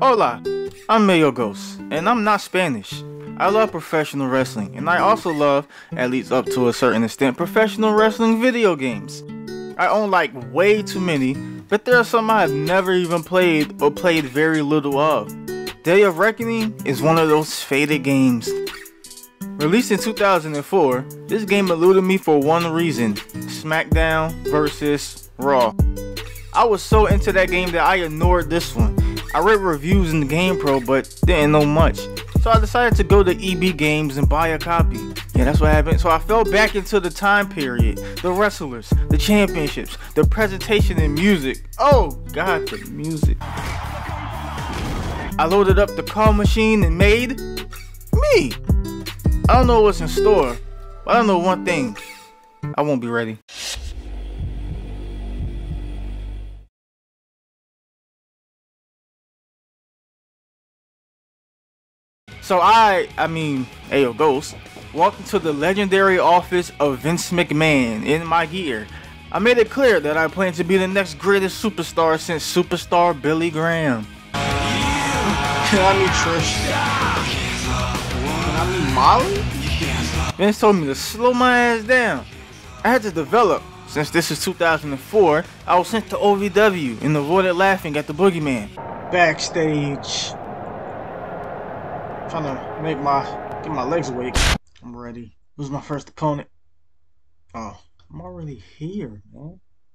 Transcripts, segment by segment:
Hola, I'm Ayo Ghost, and I'm not Spanish. I love professional wrestling, and I also love, at least up to a certain extent, professional wrestling video games. I own like way too many, but there are some I've never even played or played very little of. Day of Reckoning is one of those faded games. Released in 2004, this game eluded me for one reason: SmackDown vs. Raw. I was so into that game that I ignored this one. I read reviews in the GamePro but didn't know much, so I decided to go to EB Games and buy a copy. Yeah, that's what happened. So I fell back into the time period, the wrestlers, the championships, the presentation and music. Oh god, the music. I loaded up the call machine and made me. I don't know what's in store, but I know one thing: I won't be ready. So Ayo Ghost, walked into the legendary office of Vince McMahon in my gear. I made it clear that I plan to be the next greatest superstar since superstar Billy Graham. Can I meet Trish? Can I meet Molly? Vince told me to slow my ass down. I had to develop. Since this is 2004, I was sent to OVW and avoided laughing at the boogeyman. Backstage. Trying to get my legs awake. I'm ready. Who's my first opponent? Oh, I'm already here, man.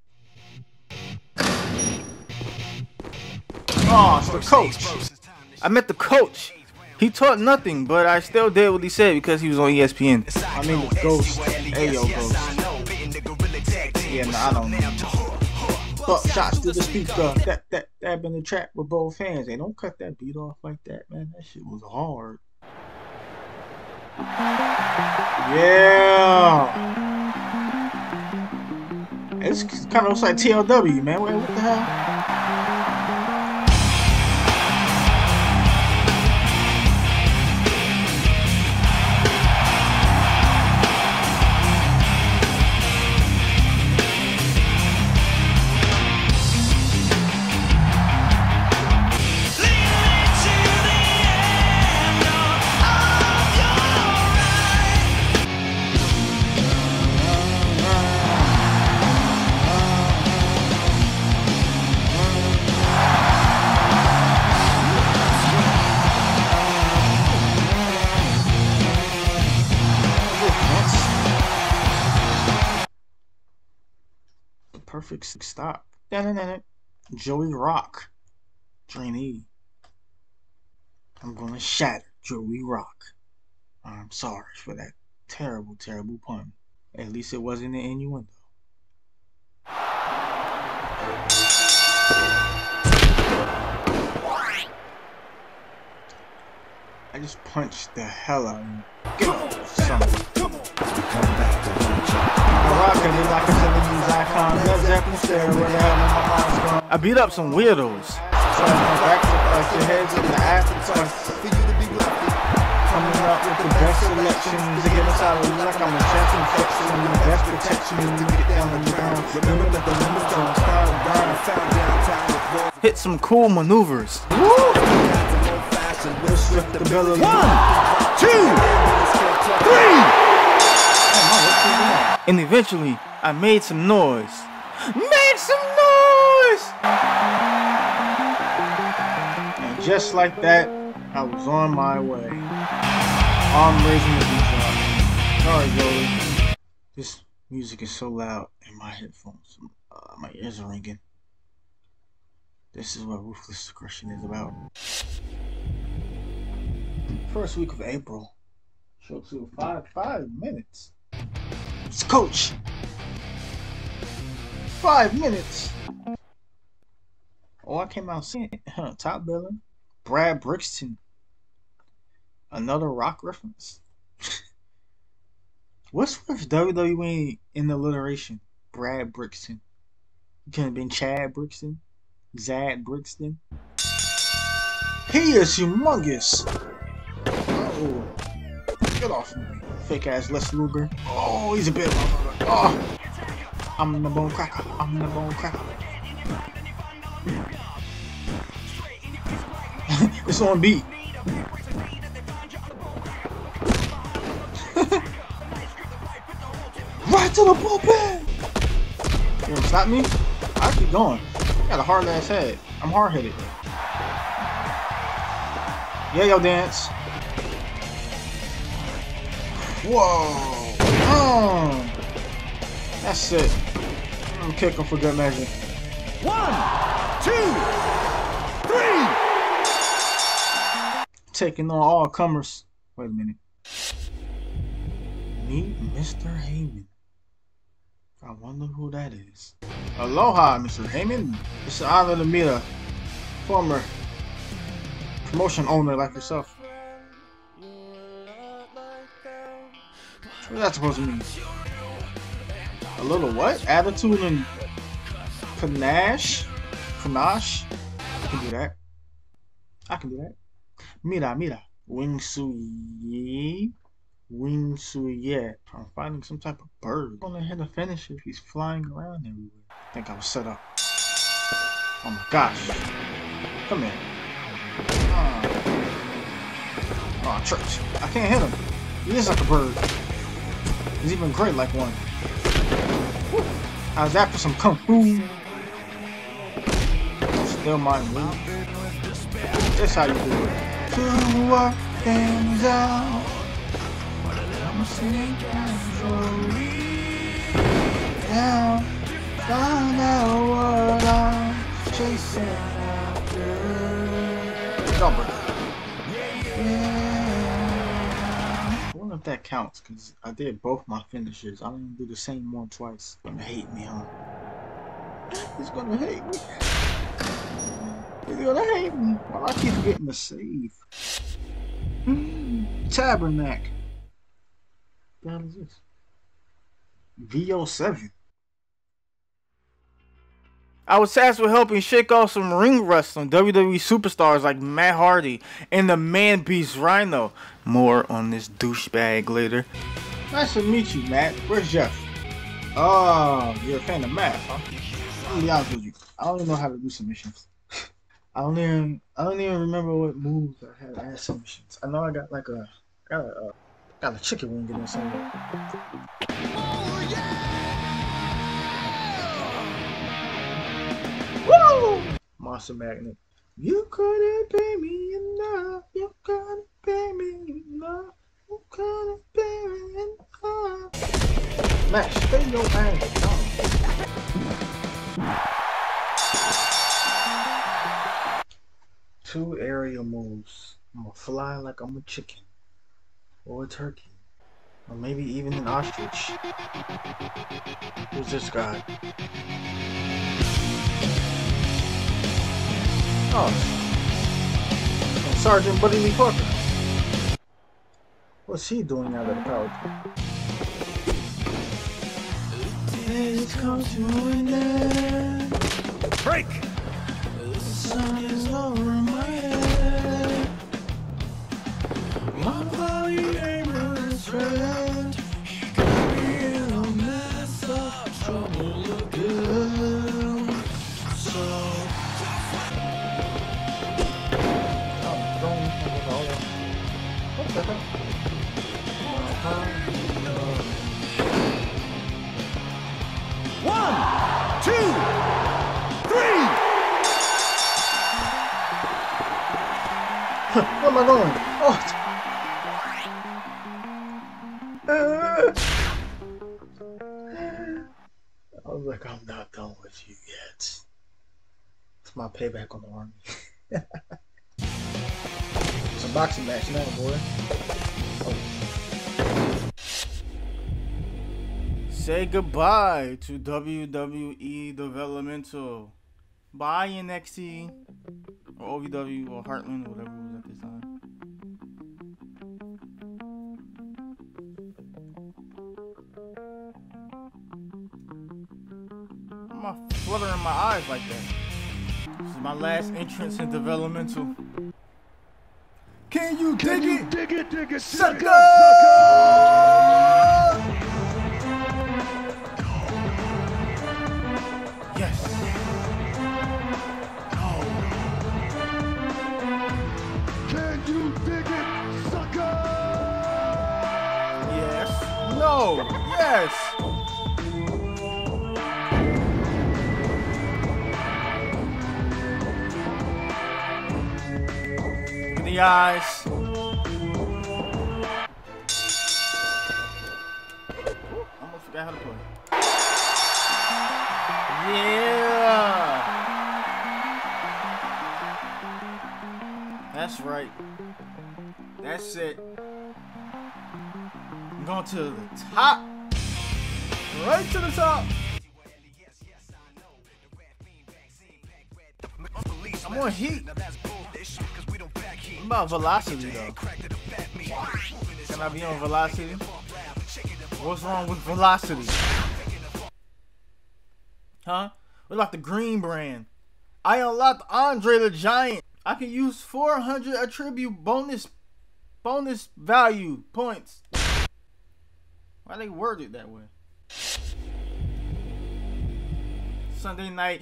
Oh, it's the coach. I met the coach. He taught nothing, but I still did what he said because he was on ESPN. I mean, the Ghost. Ayo Ghost. Yeah, no, I don't know. Buck shots through the speaker. That been the trap with both hands. Hey, don't cut that beat off like that, man. That shit was hard. Yeah. It's kind of looks like TLW, man. Wait, what the hell? Perfect stop. Joey Rock. Trainee. I'm gonna shatter Joey Rock. I'm sorry for that terrible, terrible pun. At least it wasn't an innuendo. I just punched the hell out of him. Get off something. I beat up some weirdos. Coming up with the best selections to get us out of luck. I'm a champion section and the best protection to get down on the ground. Remember that the limits don't start down. Hit some cool maneuvers. Woo! The 1, 2, 3. And eventually, I made some noise. Make some noise! And just like that, I was on my way. Arm raising the beat drop. Sorry, Joey. This music is so loud in my headphones. My ears are ringing. This is what Ruthless Aggression is about. First week of April. Show to 5 minutes. It's Coach. 5 minutes. Oh, I came out seeing it. Top billing. Brad Brixton. Another Rock reference. What's with WWE in the alliteration? Brad Brixton. It could have been Chad Brixton. Zad Brixton. He is humongous. Oh, get off me, fake ass Les Luger. Oh, he's a bit. Oh, I'm the bone cracker. I'm the bone cracker. It's on beat. Right to the bullpen! You gonna stop me? I keep going. I got a hard ass head. I'm hard headed. Yeah, yo, dance. Whoa. That's it. I'm kicking for good measure. 1, 2, 3. Taking on all comers. Wait a minute. Meet Mr. Heyman. I wonder who that is. Aloha, Mr. Heyman. It's an honor to meet a former promotion owner like yourself. What's that supposed to mean? A little what? Attitude and panache? Panache? I can do that. I can do that. Mira. Wing Sui. Wing Sui, yeah. I'm finding some type of bird. I'm gonna hit a finish if he's flying around everywhere. I think I was set up. Oh my gosh. Come here. Oh, church. I can't hit him. He is like a bird. He's even great like one. Woo. How's that for some kung fu? Still my move. That's how you do it. To work things out. Now, find out what I'm chasing after. Don't break it. Yeah. I wonder if that counts, because I did both my finishes. I didn't do the same one twice. He's gonna hate me, huh? He's gonna hate me. He's gonna hate me. Why do I keep getting the save? Tabernacle. What the hell is this? VO7. I was tasked with helping shake off some ring wrestling WWE superstars like Matt Hardy and the Man Beast Rhino. More on this douchebag later. Nice to meet you, Matt. Where's Jeff? Oh, you're a fan of Matt, huh? I'm gonna be honest with you. I don't even know how to do submissions. I don't even remember what moves I had as submissions. I know I got like got a chicken wing in there somewhere. Oh, yeah! Woo! Monster Magnet. You couldn't pay me enough. You couldn't pay me enough. You couldn't pay me enough. Matt, stay your ass down. Two aerial moves. I'm gonna fly like I'm a chicken. Or a turkey. Or maybe even an ostrich. Who's this guy? Oh. And Sergeant Buddy Lee Parker. What's he doing out of the crowd? It's come to an end. Break! The sun is over my head. My body ain't much red. Got me in a mess of trouble again. So what the hell? One, two, three! Where am I going? Oh. I was like, I'm not done with you yet. It's my payback on the army. It's a boxing match now, boy. Oh. Say goodbye to WWE Developmental. Bye NXT or OVW or Heartland or whatever it was at this time. Why am I fluttering my eyes like that? This is my last entrance in Developmental. Can you dig it? Dig it, Sucker! Yes. go! Yes! Look at the eyes. Almost forgot how to play. Yeah! That's right. That's it. I'm going to the top. Right to the top. I'm on heat. What about velocity though? Can I be on velocity? What's wrong with velocity? Huh? What about the green brand? I unlocked Andre the Giant. I can use 400 attribute bonus value points. Why they worded that way? Sunday night.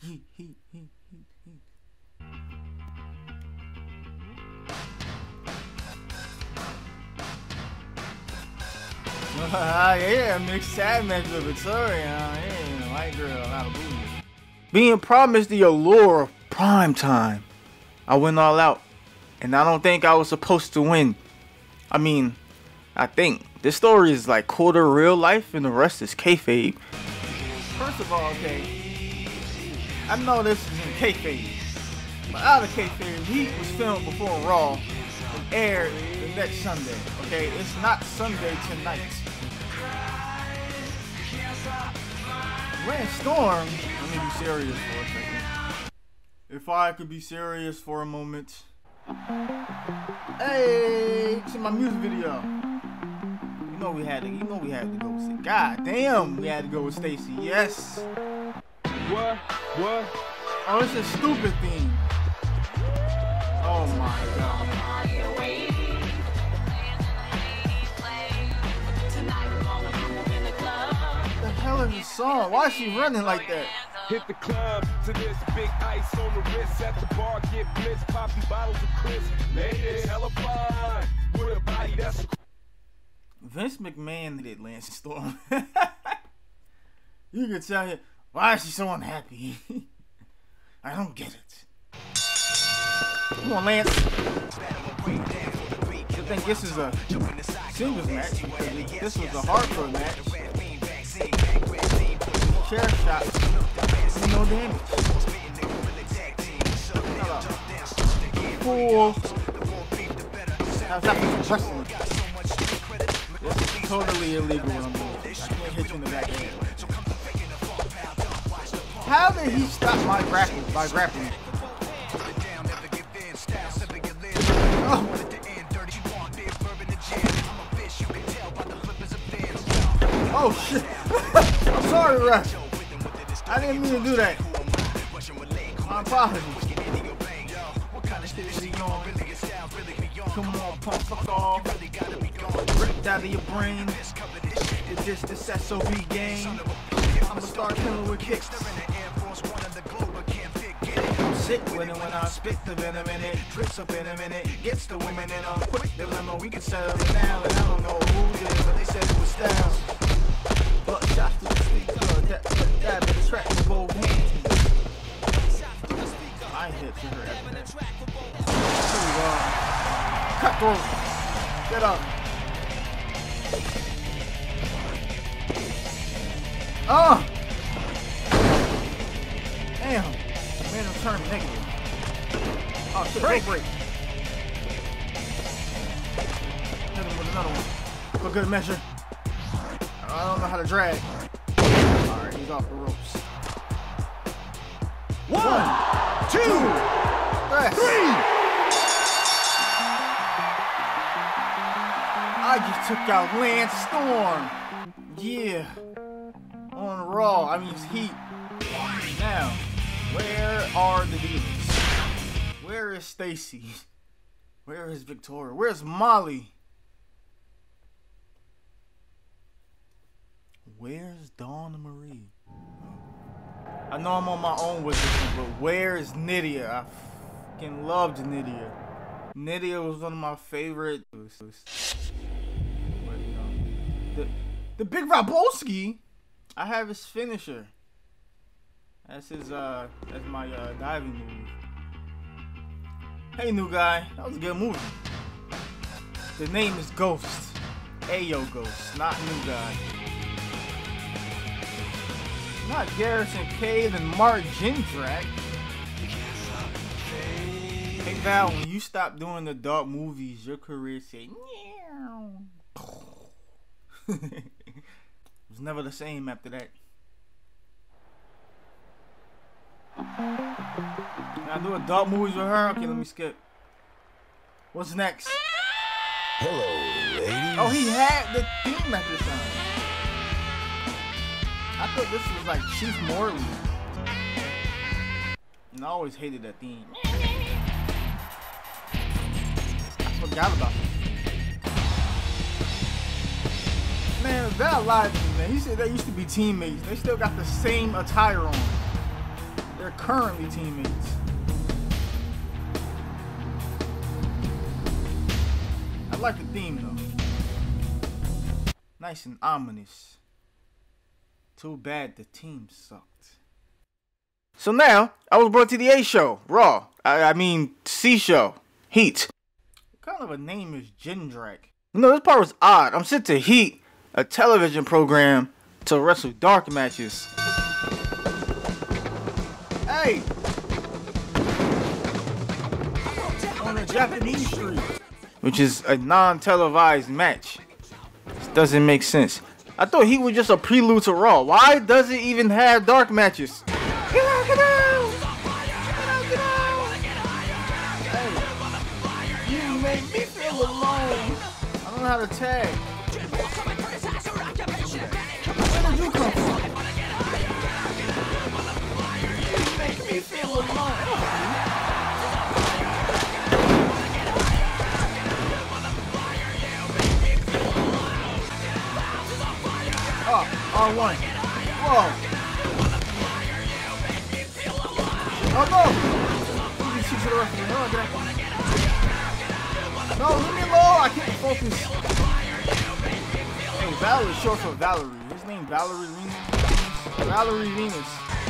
Yeah, mixed tag match with Victoria. Yeah, white girl, not a booty. Being promised the allure of prime time, I went all out, and I don't think I was supposed to win. I mean, I think this story is like quarter real life, and the rest is kayfabe. First of all, okay, I know this is in kayfabe, but out of kayfabe, Heat was filmed before Raw and aired the next Sunday. Okay, it's not Sunday tonight. Lance Storm, let me be serious for a second. If I could be serious for a moment. Hey, to my music video. You know we had to go with it. God damn, we had to go with Stacy. Yes. What? Oh, it's a stupid theme. Oh my god. What the hell is this song? Why is she running like that? Hit the club to this big ice on the wrist. At the bar, get blitzed, popping bottles of crisp. Ladies, hella fun with a body that's. Vince McMahon did Lance Storm. You can tell you, why is she so unhappy? I don't get it. Come on, Lance. I think this is a singles match because this was a hardcore match. Chair shot. No damage. Cool. How's that for wrestling? This is totally illegal what I'm doing. I can't hit you in the back end. How did he stop my grappling by grappling? Oh. Oh shit! I'm sorry, Rush. I didn't mean to do that. My apologies. Come on, pump, fuck off. Ripped out of your brain. It's just this SOB game. I'ma start killing with kicks. I'm sick with it when I spit the venom in it. Drips up in a minute. Gets the women in a quick dilemma. We can settle it now. And I don't know who did, but they said it was Styles. Butt shots to the sleep. Dab in the track with both hands. I hit to her after that. Cut through. Get up. Oh! Damn. Man, I'm turning negative. Oh shit, break. Hit him with another one. For good measure. I don't know how to drag. Alright, he's off the ropes. 1, 2, 3! I just took out Lance Storm. Yeah. On Raw, I mean it's Heat. Now, where are the demons? Where is Stacy? Where is Victoria? Where's Molly? Where's Dawn and Marie? I know I'm on my own with this one, but where is Nydia? I fucking loved Nydia. Nydia was one of my favorite. But, the The Big Robowski. I have his finisher. That's his that's my diving move. Hey new guy, that was a good movie. The name is Ghost. Ayo Ghost, not new guy. Not Garrison Cade and Mark Jindrak. Hey Val, when you stop doing the dark movies, your career said it was never the same after that. Can I do a dark movies with her? Okay, let me skip. What's next? Hello, ladies. Oh, he had the theme at this time. I thought this was like Chief Morley. And I always hated that theme. I forgot about it. Man, Val lied to me, man. He said they used to be teammates. They still got the same attire on. They're currently teammates. I like the theme though. Nice and ominous. Too bad the team sucked. So now, I was brought to the A show, Raw. I mean, C show, Heat. What kind of a name is Jindrak? You know, this part was odd. I'm sent to Heat, a television program, to wrestle dark matches. Hey! On a Japanese street. Which is a non-televised match. This doesn't make sense. I thought Heat was just a prelude to Raw. Why does it even have dark matches? Get out, get out! Get out, get out! Hey, you make me feel alone. I don't know how to tag. Where did you come from? You make me feel alone. R1. Whoa. Oh no! You can see to the referee. No, get out. No, leave me alone. I can't focus. Hey, Val is short for Valerie. His name Valerie Venus. Valerie Venus.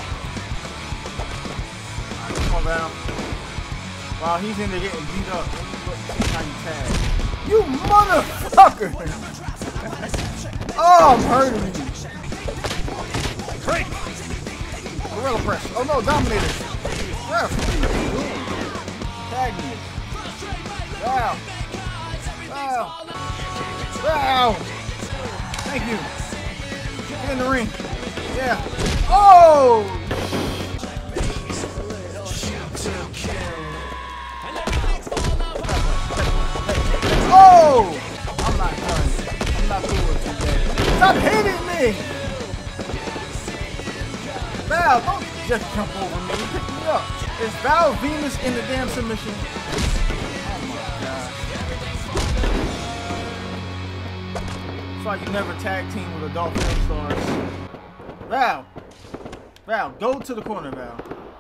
Alright, come on, Val. While he's in there getting beat up, tiny tag. You motherfucker! Oh, I'm hurting you. Great. Gorilla press. Oh no, Dominator. Ref. Tag me. Wow. Wow. Wow. Thank you. Get in the ring. Yeah. Oh! Oh! I'm not done. I'm not cool with you, man. Stop hitting me! Val, don't just jump over me. Pick me up. Is Val Venus in the damn submission? Oh my god. It's like you never tag team with adult film stars. Val! Val, go to the corner, Val.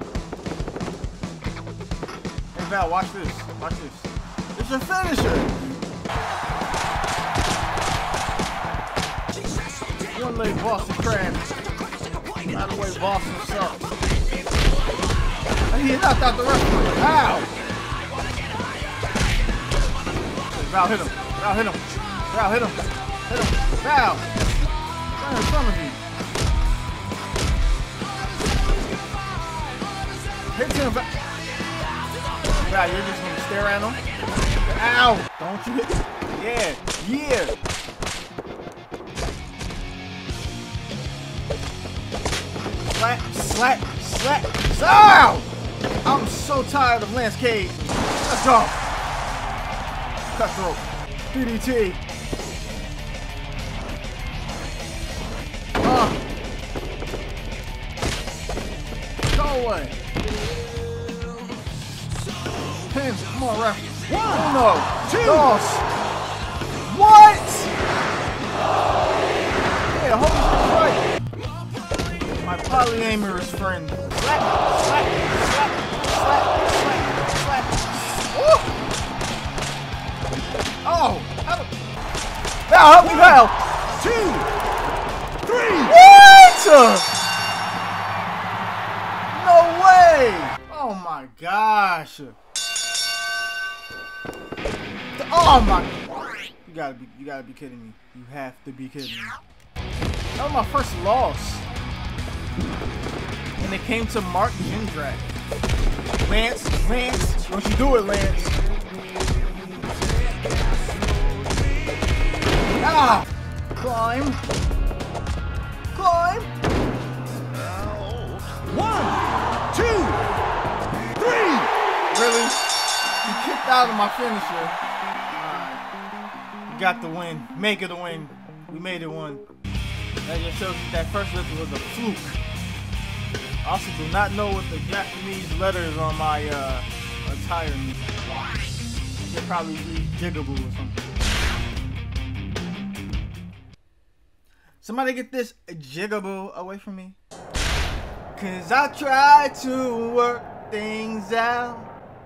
Hey Val, watch this. Watch this. It's your finisher! One leg Boston Crab. By the way, Boston sucks. He knocked out the referee. Ow! Val hit him. Val hit him. Val hit him. Hit him. Val! Stand in front of you. Hit him. Val, you're just gonna stare at him? Ow! Don't you hit? Yeah. Yeah. Slap, slap, slap, slap! I'm so tired of Lance Cage. Let's go. Cutthroat. DDT. Go away. Pins. Come on, ref. No. Dos. What? Yeah, holy right. My polyamorous friend. Slap, slap, slap, slap, slap, slap. Woo! Oh! Val, help me, Val! 2! No way! Oh my gosh! Oh my! You gotta be kidding me! You have to be kidding me! That was my first loss, and it came to Mark Jindrak. Lance, don't you do it, Lance? Ah! Climb! 1, 2, 3. Really? You kicked out of my finisher. Alright. We got the win. Make it a win. We made it one. That just shows you that first lift was a fluke. I also do not know what the Japanese letters on my attire mean. They'll probably be jiggable or something. Somebody get this jiggable away from me. Cause I try to work things out.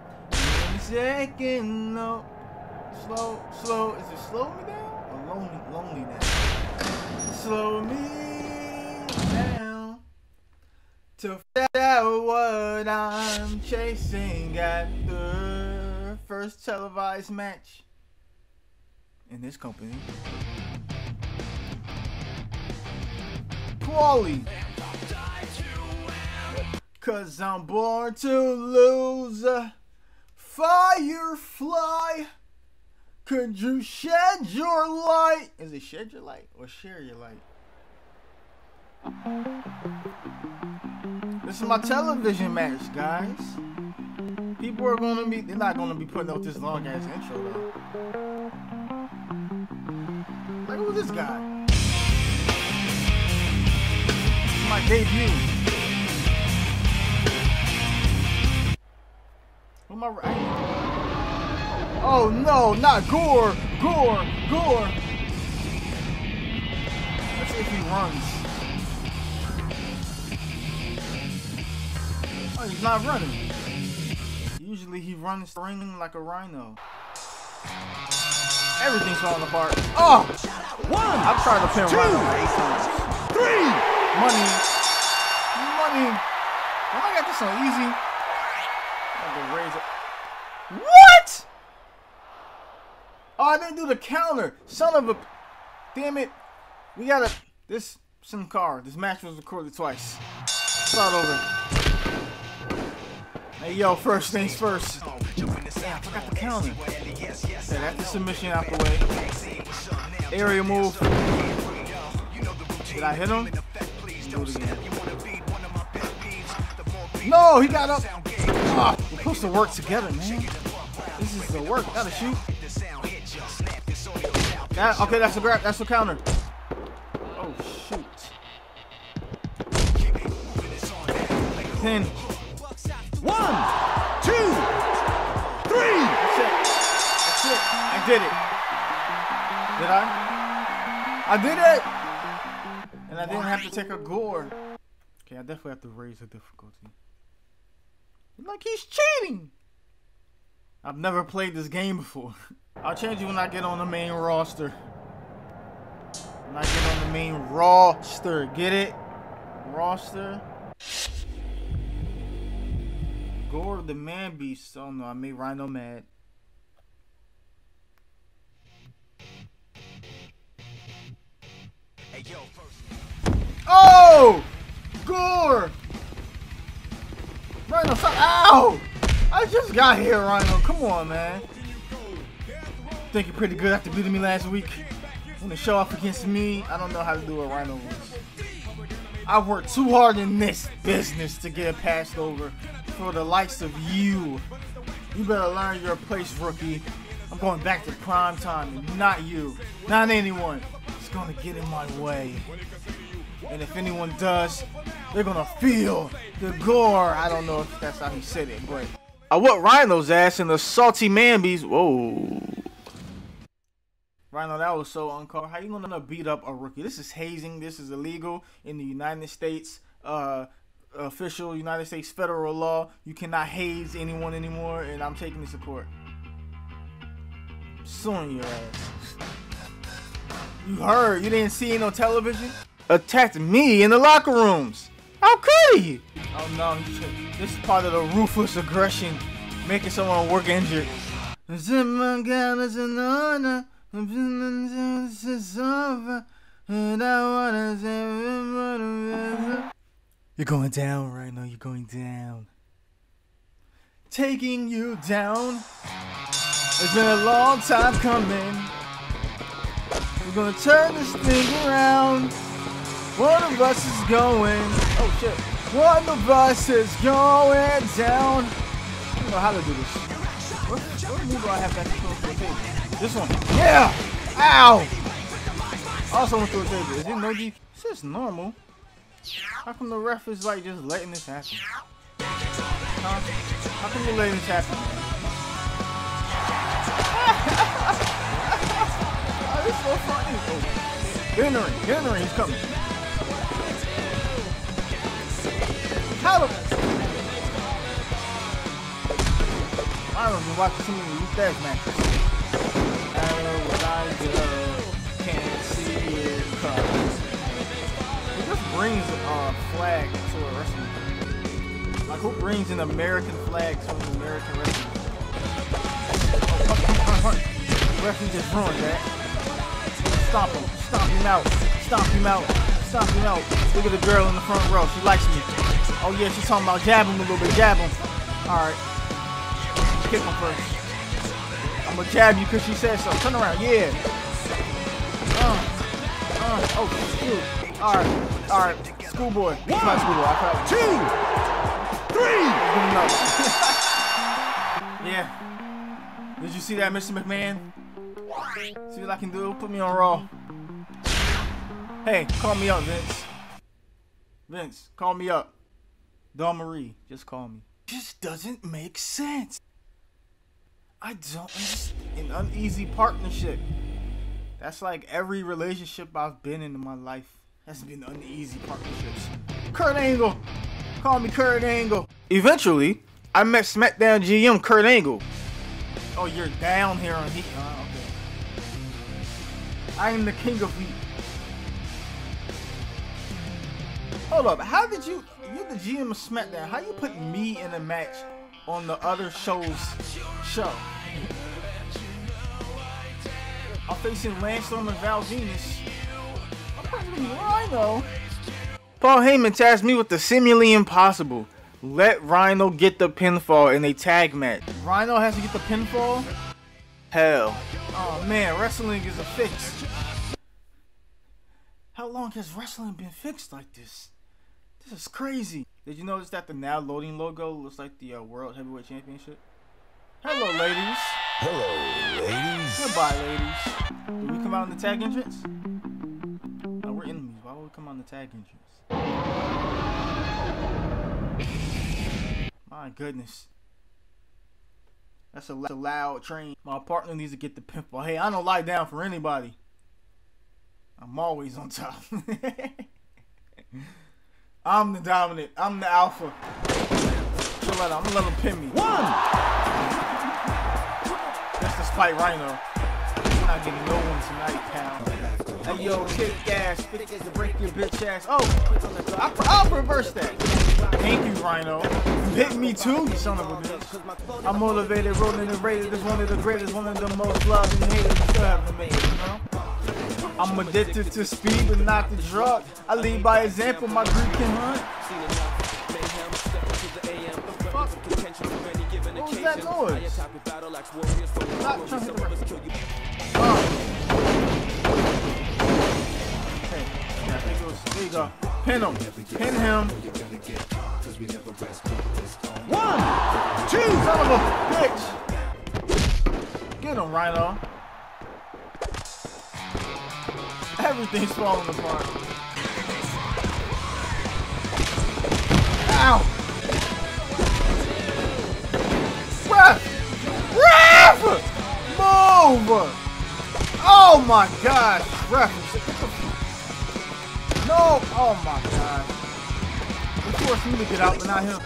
Second, no. Slow. Is it slow me down or lonely down? Slow me down to find out what I'm chasing at the first televised match in this company. Paulie. Cause I'm born to lose. Firefly, could you shed your light? Is it shed your light or share your light? This is my television match, guys. People are they're not gonna be putting out this long ass intro though. Like, who's this guy? This is my debut. Who am I right? Oh no, not Gore! Let's see if he runs. Oh, he's not running. Usually he runs ringing like a rhino. Everything's falling apart. Oh! 1, I've tried to pin Rhino 8 times. 3. Money. Why I got this on easy? Raise it. What? Oh, I didn't do the counter. Son of a... Damn it. We gotta... This match was recorded twice. Start over. Hey, yo, first things first. Damn, I forgot the counter. Okay, that's the submission out the way. Area move. Did I hit him? Do it again. No, he got up. Oh, we're supposed to work together, man. This is the work. Gotta shoot. Okay, that's a grab. That's a counter. Oh, shoot. Pin. 1, 2, 3. That's it. I did it. Did I? I did it. And I didn't have to take a gore. Okay, I definitely have to raise the difficulty. Like he's cheating. I've never played this game before. I'll change it when I get on the main roster. When I get on the main roster. Get it? Roster. Gore the man beast. Oh no, I made Rhino mad. Oh! Gore! Rhino, stop! Ow! I just got here, Rhino. Come on, man. Think you're pretty good after beating me last week. Want to show off against me? I don't know how to do a Rhino moves. I worked too hard in this business to get passed over for the likes of you. You better learn your place, rookie. I'm going back to prime time, and not you. Not anyone. It's gonna get in my way. And if anyone does, they're gonna feel the gore. I don't know if that's how he said it, but I whooped Rhino's ass in the salty man beast. Whoa. Rhino, that was so uncalled. How you gonna beat up a rookie? This is hazing. This is illegal in the United States. Official United States federal law. You cannot haze anyone anymore, and I'm taking this to court. Suing your ass. You heard. You didn't see it on television? attacked me in the locker rooms. How could he? Oh no, this is part of the ruthless aggression, making someone work injured. You're going down right now, you're going down. Taking you down. It's been a long time coming. We're gonna turn this thing around. One of us is going. Oh shit. One of us is going down. I don't know how to do this. What move do I have that control to a table? This one. Yeah! Ow! Also went through a table. Is it no DQ? It's just normal. How come the ref is like just letting this happen? Huh? How come you letting this happen? Oh, this is so funny. Oh, get in the ring, he's coming. How the... I don't know, watching some of the Mismatches matches. Can't see it cause who just brings a flag to a wrestling? Like who brings an American flag to an American wrestling? Oh, referee just ruined that. Stomp him out. Look at the girl in the front row, she likes me. Oh yeah, she's talking about jab him a little bit, jab him. Alright. Kick him first. I'm gonna jab you because she said so. Turn around, yeah. Oh, shoot. Alright. Schoolboy. It's not schoolboy. I tried. 2, 3. Yeah. Did you see that, Mr. McMahon? See what I can do? Put me on Raw. Hey, call me up, Vince. Vince, call me up. Dawn Marie, just call me. Just doesn't make sense. I don't understand. An uneasy partnership. That's like every relationship I've been in my life has been uneasy partnerships. Kurt Angle. Call me Kurt Angle. Eventually, I met SmackDown GM Kurt Angle. Oh, you're down here on Heat. Okay. I am the king of Heat. Hold up. How did you're the GM of SmackDown. How you put me in a match on the other show's show? I'm facing Lance Storm and Val Venus. Rhino. Paul Heyman tasked me with the seemingly impossible. Let Rhino get the pinfall in a tag match. Rhino has to get the pinfall? Hell. Oh man, wrestling is a fix. How long has wrestling been fixed like this? This is crazy. Did you notice that the now loading logo looks like the World Heavyweight Championship? Hello, ladies. Hello, ladies. Goodbye, ladies. Did we come out in the tag entrance? No, we're enemies. Why would we come out in the tag entrance? My goodness. That's a loud train. My partner needs to get the pinfall. Hey, I don't lie down for anybody. I'm always on top. I'm the dominant. I'm the alpha. I'm gonna let him pin me. 1. That's the spite Rhino. I'm not getting no one tonight, pal. Hey yo, kick ass, fix to break your bitch ass. Oh, I'll reverse that. Thank you, Rhino. You hit me too, you son of a bitch. I'm motivated, rolling and rated as one of the greatest, one of the most loved and hated. You still haven't made it, you know? I'm addicted to speed, but not the drug. I lead by example, my Greek can hunt. What was that noise? Stop trying to hit the record. Okay, yeah, I think it was, there you go. Pin him. Pin him. 1, 2. Son of a bitch. Get him, Rhino. Everything's falling apart. Ow! Ref! Ref! Move! Oh my gosh! Ref! No! Oh my gosh! They forced me to get out, but not him.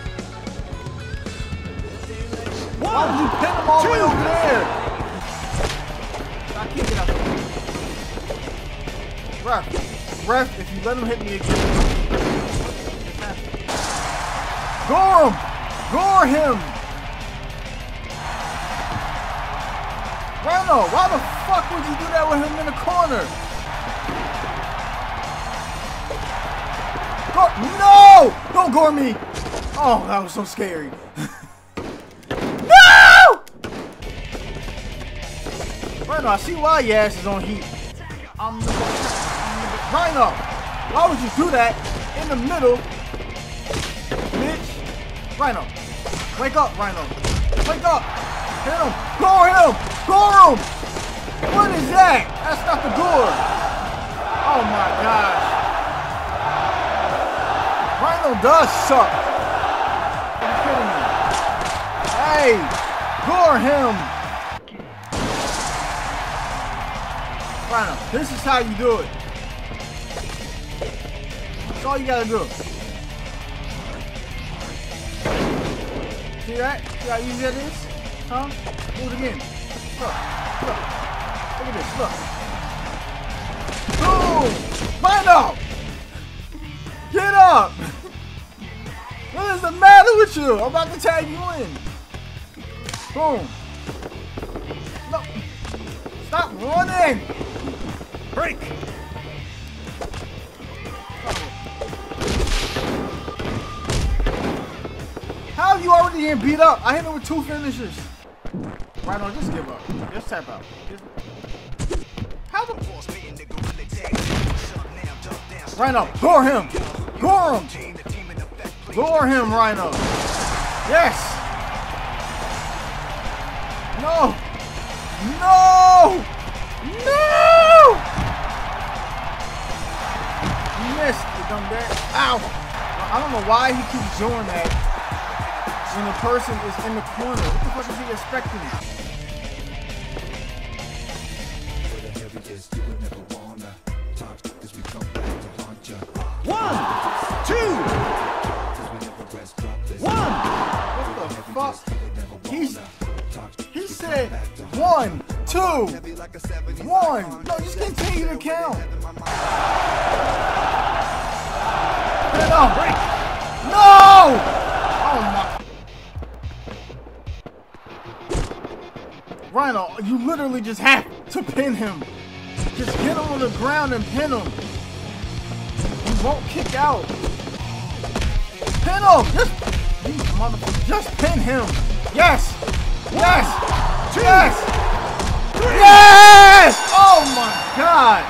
Why did you pin him all the way over there? I can't get out. Ref! Ref, if you let him hit me again. Gore him! Gore him! Rhino, why the fuck would you do that with him in the corner? No! Don't gore me! Oh, that was so scary. No! Rhino, I see why your ass is on heat. Rhino, why would you do that in the middle? Bitch. Rhino, wake up, Rhino. Wake up. Hit him. Gore him. Gore him. What is that? That's not the gore. Oh my gosh. Rhino does suck. Are you kidding me? Hey, gore him. Rhino, this is how you do it. That's all you gotta do. See that? See how easy that is? Huh? Do it again. Look. Look. Look at this. Look. Boom! Rhino! Get up! What is the matter with you? I'm about to tag you in. Boom. No. Stop running! Break! How have you already getting beat up? I hit him with 2 finishers. Rhino, just give up. Just tap out. How the Rhino, gore him! Gore him! Gore him, Rhino! Yes! No! No! No! You missed, you dumb dad. Ow! I don't know why he keeps doing that when the person is in the corner. What the fuck is he expecting? One, two, one. What the fuck? He said 1, 2, 1. No, just continue to count. No! Oh my. Rhino, you literally just have to pin him. Just get him on the ground and pin him. He won't kick out. Pin him! Just, motherfucker, just pin him. Yes! Yes! Yes! Yes! Oh my god!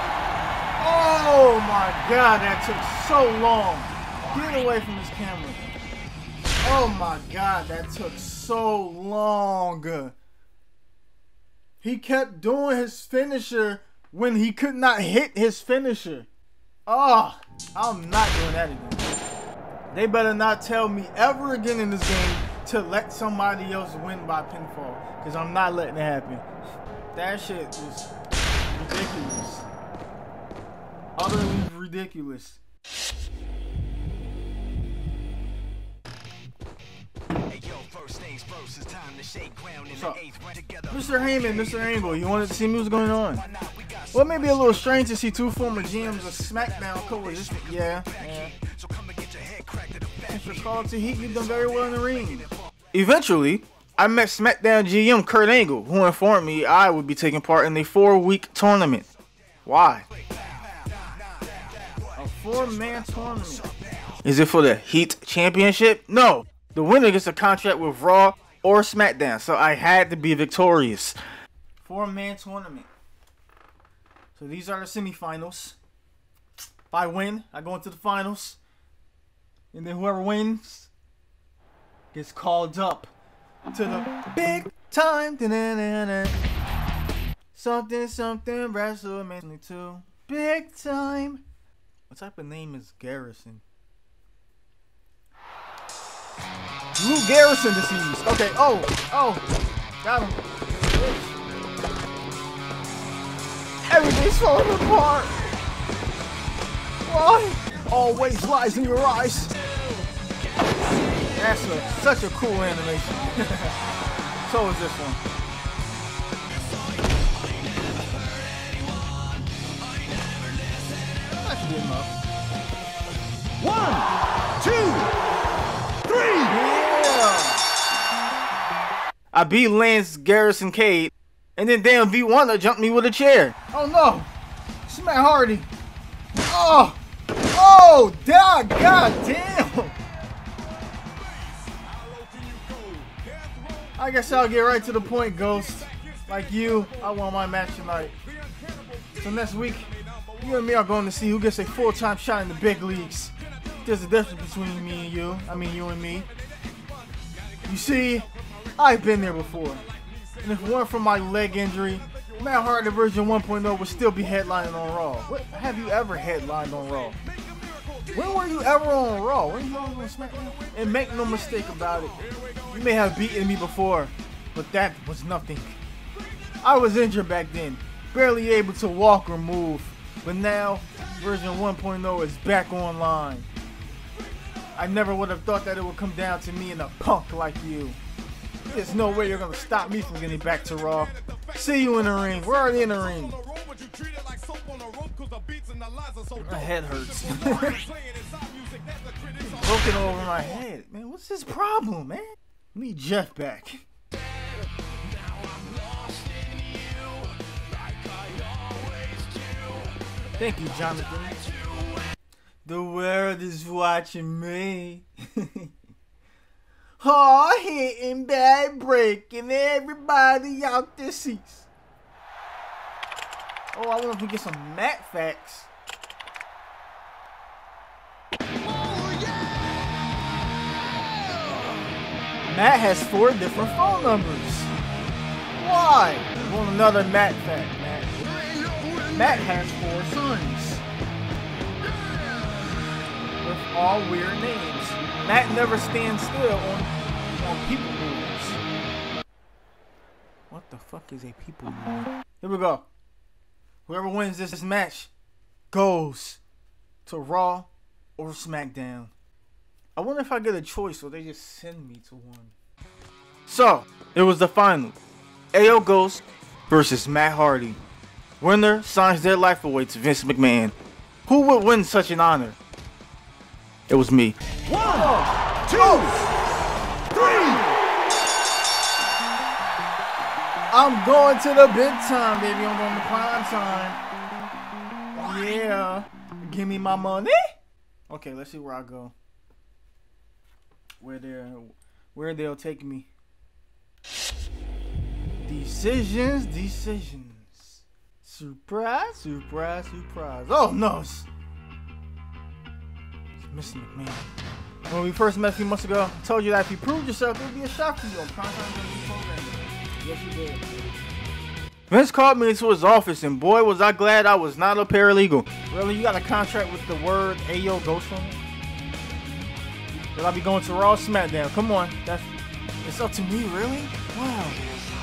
Oh my god, that took so long. Get away from this camera. Oh my god, that took so long. He kept doing his finisher when he could not hit his finisher. Oh, I'm not doing that again. They better not tell me ever again in this game to let somebody else win by pinfall, because I'm not letting it happen. That shit is ridiculous. Utterly ridiculous. What's up? Mr. Heyman, Mr. Angle, you wanted to see me what's going on? Well, it may be a little strange to see 2 former GMs of SmackDown coexist. Yeah. Mr. Call to Heat, you've done very well in the ring. Eventually, I met SmackDown GM Kurt Angle, who informed me I would be taking part in a 4-week tournament. Why? A 4-man tournament. Is it for the Heat Championship? No. The winner gets a contract with Raw or SmackDown, so I had to be victorious. 4-man tournament. So these are the semifinals. If I win, I go into the finals. And then whoever wins gets called up to the big time. Something, something, WrestleMania 2. Big time. What type of name is Garrison? Lou Garrison disease. Okay, oh, got him. Everything's falling apart. Why? Always lies in your eyes. That's such a cool animation. So is this one. should be enough. 1, 2, 3. Yeah. I beat Lance Garrison Cade, and then damn V1 jumped me with a chair. Oh no! It's Matt Hardy. Oh! Oh! God damn! I guess I'll get right to the point, Ghost. Like you, I won my match tonight. So next week, you and me are going to see who gets a full-time shot in the big leagues. There's a difference between me and you. I mean, you and me. You see, I've been there before. And if it weren't for my leg injury, Matt Hardy version 1.0 would still be headlining on Raw. What have you ever headlined on Raw? When were you ever on Raw? When you ever on SmackDown? And make no mistake about it, you may have beaten me before, but that was nothing. I was injured back then, barely able to walk or move, but now version 1.0 is back online. I never would have thought that it would come down to me and a punk like you. There's no way you're gonna stop me from getting back to Raw. See you in the ring. We're already in the ring. My head hurts. Broken over my head. Man, what's his problem, man? Need Jeff back. Thank you, Jonathan. The world is watching me. Hard hitting, bad breaking, everybody out there sees. Oh, I wonder if we get some Matt facts. Matt has 4 different phone numbers. Why? Want another Matt fact, Matt. Matt has 4 sons. With all weird names. Matt never stands still on people moves. What the fuck is a people move? Here we go. Whoever wins this match goes to Raw or SmackDown. I wonder if I get a choice or they just send me to one. So, it was the final. Ayo Ghost versus Matt Hardy. Winner signs their life away to Vince McMahon. Who would win such an honor? It was me. 1, 2, 3. I'm going to the big time, baby. I'm going to prime time. Yeah. Give me my money. Okay, let's see where I go. Where they'll take me. Decisions. Surprise. Oh no. It's Mr. McMahon. When we first met a few months ago, I told you that if you proved yourself, it would be a shock to you on Primetime TV programming. Yes, you did. Vince called me into his office, and boy, was I glad I was not a paralegal. Really, you got a contract with the word Ayo Ghost on it? Will I be going to Raw or SmackDown? Come on, it's up to me, really? Wow.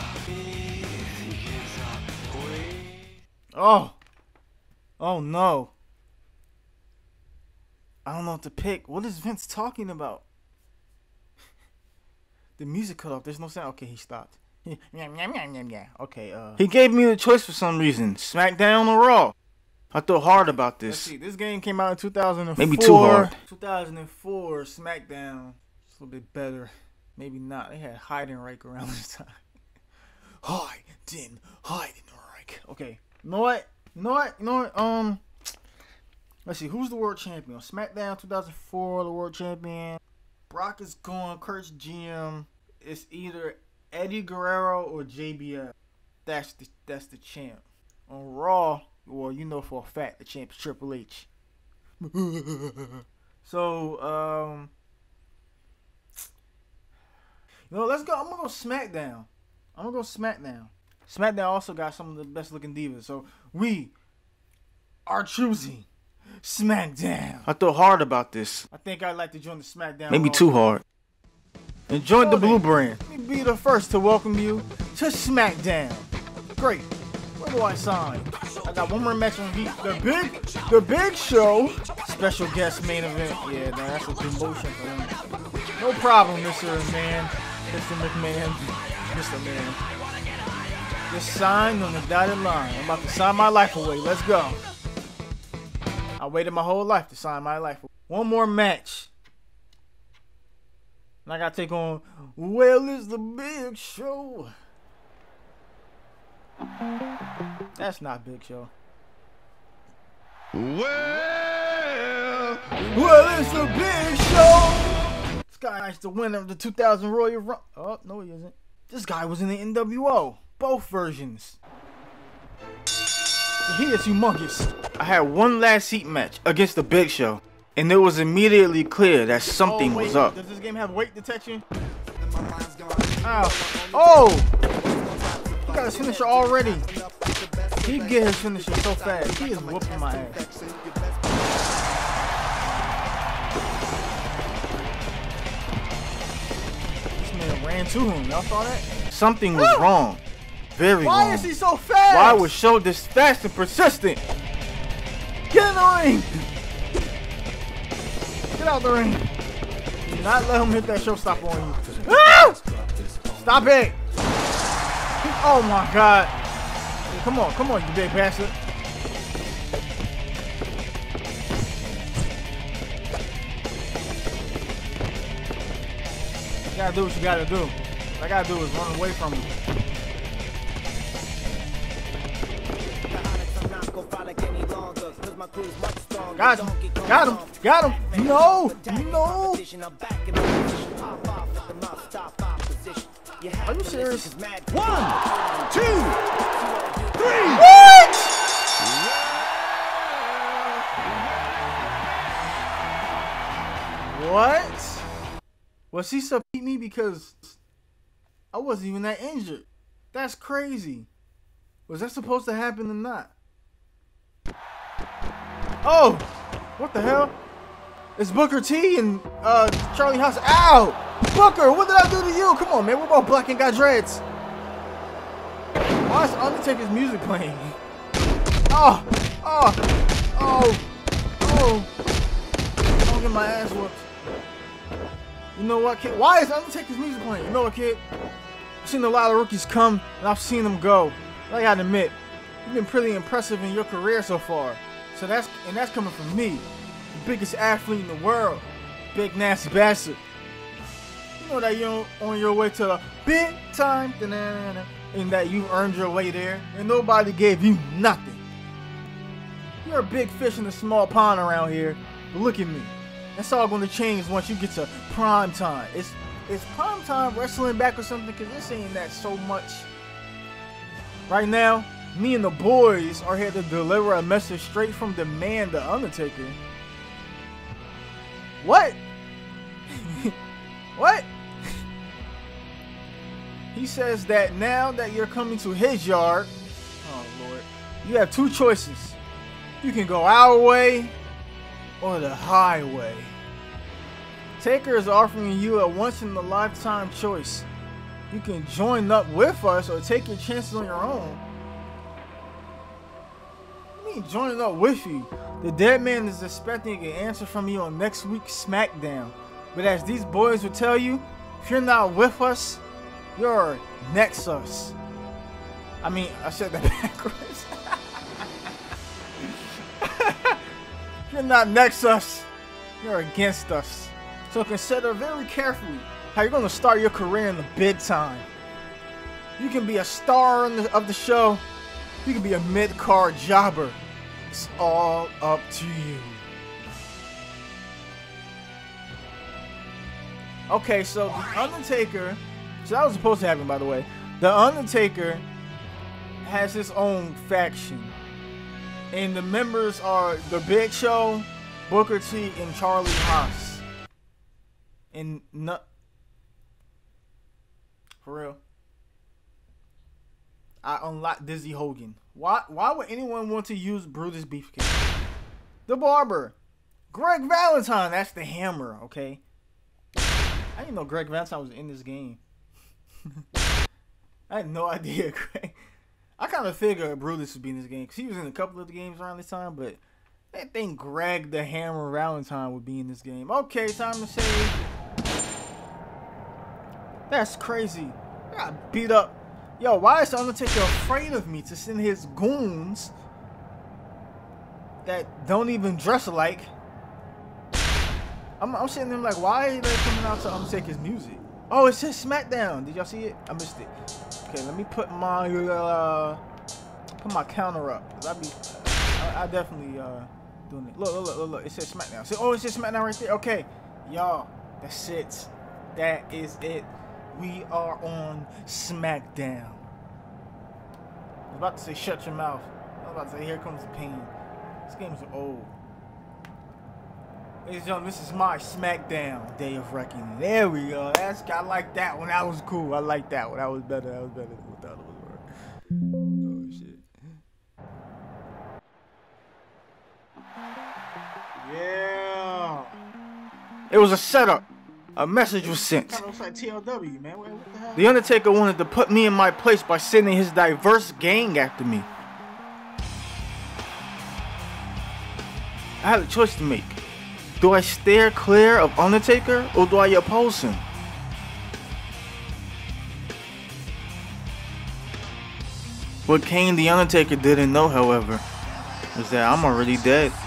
Oh no. I don't know what to pick. What is Vince talking about? The music cut off. There's no sound. Okay, he stopped. Okay, he gave me the choice for some reason. SmackDown or Raw. I thought hard about this. Let's see. This game came out in 2004. Maybe too hard. 2004 SmackDown. It's a little bit better. Maybe not. They had Heidenreich around this time. Heidenreich. Okay. You know what? Let's see, who's the world champion? SmackDown 2004, the world champion. Brock is gone, Kurt's GM. It's either Eddie Guerrero or JBL. That's the champ. On Raw, well, you know for a fact the champ is Triple H. So, let's go. I'm gonna go SmackDown. SmackDown also got some of the best looking divas. So we are choosing SmackDown. I thought hard about this. I think I'd like to join the SmackDown. Maybe too hard. And join the Blue Brand. Let me be the first to welcome you to SmackDown. Great. Where do I sign? I got one more match on the Big Show. Special guest main event. Yeah, that's a promotion for him. No problem, Mr. McMahon. Just sign on the dotted line. I'm about to sign my life away. Let's go. I waited my whole life to sign my life. One more match. And I gotta take on, well, it's the Big Show. That's not Big Show. Well, it's the Big Show. This guy is the winner of the 2000 Royal Rumble. Oh, no he isn't. This guy was in the NWO. Both versions. He is humongous. I had one last heat match against the Big Show, and it was immediately clear that something was up. Does this game have weight detection? Ow. Oh! He got his finisher already. He get his finisher so fast. He is whooping my ass. This man ran to him. Y'all saw that? Something was wrong. Very wrong. Why is he so fast? Why was Show this fast and persistent? Get in the ring! Get out the ring! Do not let him hit that showstopper on you. Ah! Stop it! Oh my god! Come on, you big bastard! You gotta do what you gotta do. What I gotta do is run away from him. Got him. No. Are you serious? 1, 2, 3. What? What? Was he submitting me because I wasn't even that injured? That's crazy. Was that supposed to happen or not? Oh, what the hell? It's Booker T and Charlie Haas. Ow! Booker, what did I do to you? Come on, man. We're both black and got dreads. Why is Undertaker's music playing? Oh! I'm getting my ass whooped. You know what, kid? Why is Undertaker's music playing? You know what, kid? I've seen a lot of rookies come, and I've seen them go. I gotta admit, you've been pretty impressive in your career so far. So that's coming from me, the biggest athlete in the world, big nasty bastard. You know that you're on your way to the big time, and that you earned your way there, and nobody gave you nothing. You're a big fish in a small pond around here, but look at me. That's all going to change once you get to prime time. Is prime time wrestling back or something? Because this ain't that so much. Right now, me and the boys are here to deliver a message straight from the man, the Undertaker. What? What? He says that now that you're coming to his yard, oh Lord, you have two choices. You can go our way or the highway. Taker is offering you a once-in-a-lifetime choice. You can join up with us or take your chances on your own. What do you mean joining up with you? The dead man is expecting an answer from you on next week's SmackDown. But as these boys will tell you, if you're not with us, you're next us. I mean, I said that backwards. If you're not next us, you're against us. So consider very carefully how you're going to start your career in the big time. You can be a star of the show. You can be a mid-card jobber. It's all up to you. Okay, so The Undertaker, so that was supposed to happen, by the way. The Undertaker has his own faction. And the members are The Big Show, Booker T, and Charlie Haas. And for real. I unlocked Dizzy Hogan. Why would anyone want to use Brutus Beefcake? The Barber. Greg Valentine, that's the Hammer, okay? I didn't know Greg Valentine was in this game. I had no idea. I kind of figured Brutus would be in this game because he was in a couple of the games around this time, but I didn't think Greg the Hammer Valentine would be in this game. Okay, time to save. That's crazy. I got beat up. Yo, why is the Undertaker afraid of me to send his goons that don't even dress alike. I'm sitting there like, why are they coming out to Undertaker's music? Oh, it says SmackDown. Did y'all see it? I missed it. Okay, let me put my counter up. Cause I definitely doing it. Look. It says SmackDown. Oh, it says SmackDown right there. Okay, y'all, that's it. That is it. We are on SmackDown. I was about to say shut your mouth. I was about to say here comes the pain. This game's old. Ladies and gentlemen, this is my SmackDown Day of Reckoning. There we go. I like that one. That was cool. I like that one. That was better. That was better than what the other ones were. Oh shit. Yeah. It was a setup. A message was sent. Kind of looks like TLW, man. What the hell? The Undertaker wanted to put me in my place by sending his diverse gang after me. I had a choice to make. Do I steer clear of Undertaker or do I oppose him? What Kane the Undertaker didn't know, however, is that I'm already dead.